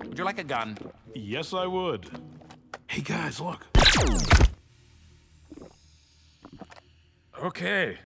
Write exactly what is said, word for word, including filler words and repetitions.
Would you like a gun? Yes, I would. Hey, guys, look. Okay,